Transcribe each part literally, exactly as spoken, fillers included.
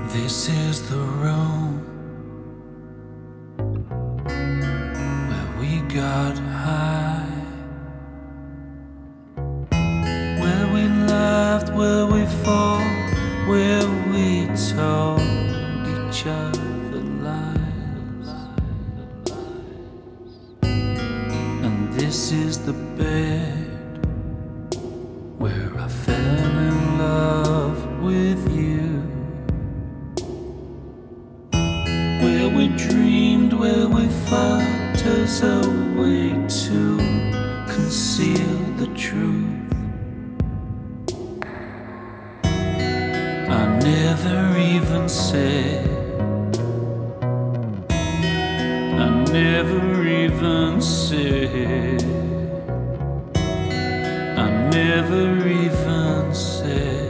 This is the room where we got high, where we laughed, where we fought, where we told each other lies. And this is the bed where I fell in love with you, where we dreamed, where we fought as a way to conceal the truth. I never even said, I never even said, I never even said.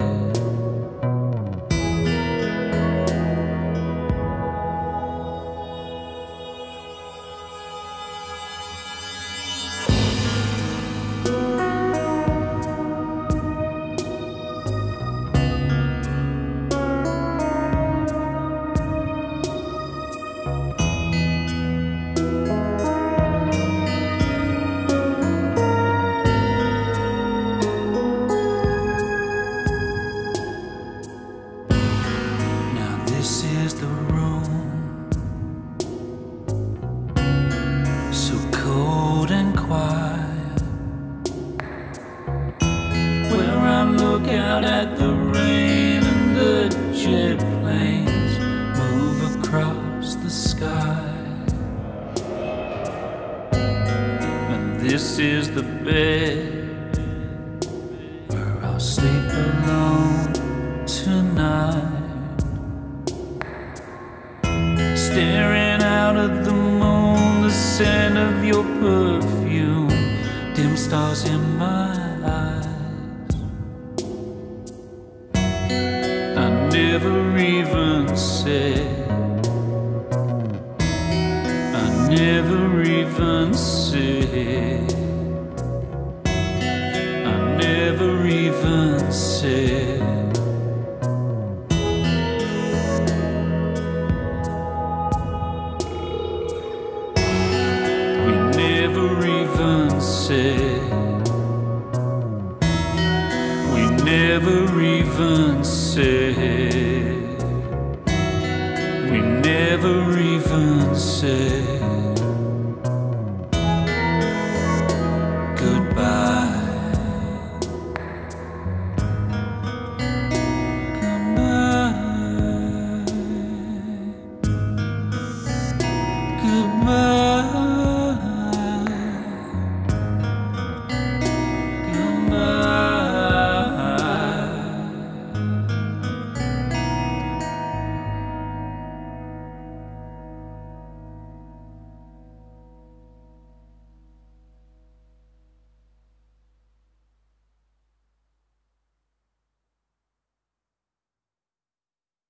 This is the room, so cold and quiet, where I look out at the rain and the jet planes move across the sky. And this is the bed where I'll sleep alone tonight, staring out at the moon, the scent of your perfume, dim stars in my eyes. I never even said, I never even said, I never even said. Never even said, we never even said, we never even said goodbye. Goodbye. Goodbye.